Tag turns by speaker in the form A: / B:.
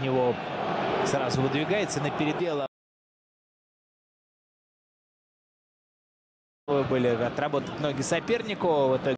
A: него сразу выдвигается на передел. Были отработать ноги сопернику. В итоге